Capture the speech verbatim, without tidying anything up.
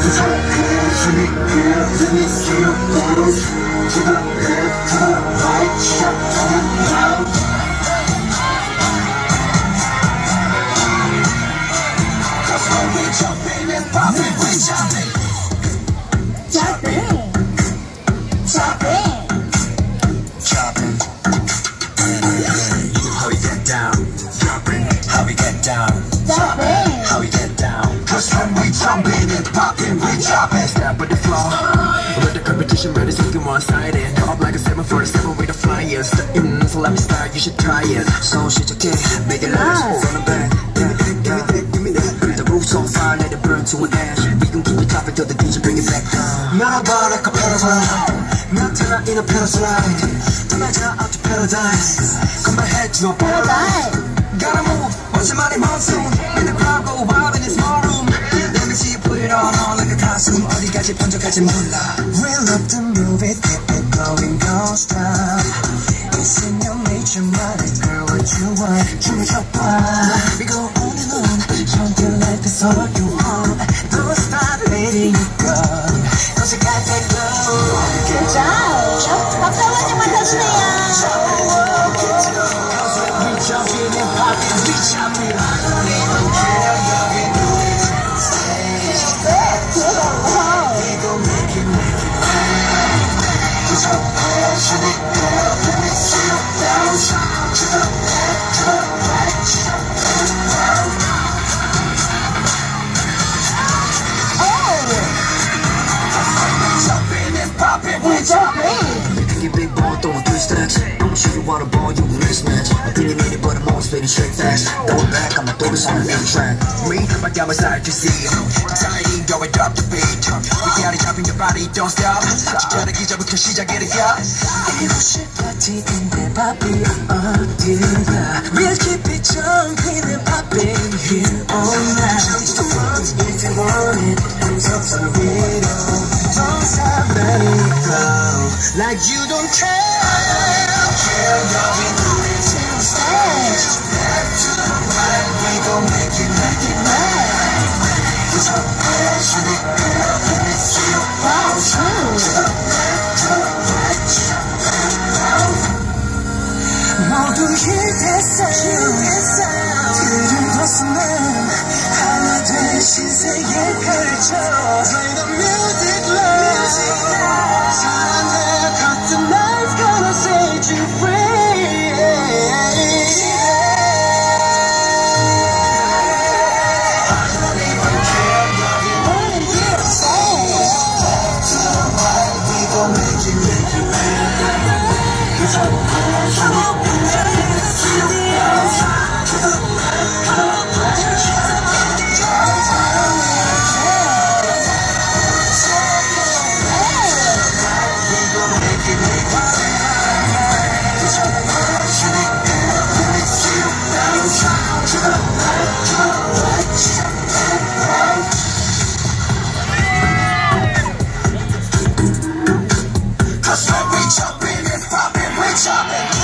How we get down? Cause when we jumpin' and poppin', we droppin'. Step with the flow. Let the competition ready, so you can one-sided. Up like a seven forty-seven with the flyers. Steppin', so let me start, you should try it. So shit okay, make it last from the back. Yeah, give me that, give me that. The roof's on fire, let it burn to an ash. We gon' keep it dropping till the D J bring it back down. Melaba like a paraglide. Mountain in a parasite. Imagine out to paradise. Come my head to no paradise. Gotta move, watch your money monsoon. In the crowd go wild in this small room. Let me see you put it on, on like a costume. 어디까지 번쩍할지 몰라. Real up to move it, keep it going, don't stop. It's in your nature, money, girl, what you want. 춤을 춰봐. We go on and on, something like this all you want. Don't stop letting it go. Cause you gotta take low. Good job. 박사원님 맡아주세요. Jumping and popping, we chopping. I don't even care, love it, do it to the stage. We gon' make it, make it bang. Cause we're passionate, girl, let me see you down. To the left, to the right, to the around. Oh! We jumping and popping, we jumping. Get big ball, throwing three stacks. I'ma show you what a ball, you can mismatch. I think you need it, but I'm always spinning straight fast. Throw it back, I'ma throw this on the main track. Me, my down my side to see. Anxiety, go and drop the beat. We got it, dropping your body, don't stop. 기다려 기자부터 시작이야. 이곳이 파티인데 바비 어디가? We'll keep it jumping and popping here all night. Jump to the front if you want it. Hands up to the radio. Don't stop letting it go. Like you don't care. I don't care, love it, do it to the stage. Left to the right, we gon' make it, make it right. Cause we're passionate, girl, let me see you bounce. To the left, to the right, to the around. 모두 힐했어요. 들어봤으면 하나 된 신세계 펼쳐. Play the music loud. 사랑해 cut the night gonna set you free. I don't even care, love it, what it is. Left to the right, we gon' make it, make it right. Cause we're passionate, let's see you bounce. To the left, to the right, to the Cause when we jumpin' and poppin', we choppin'.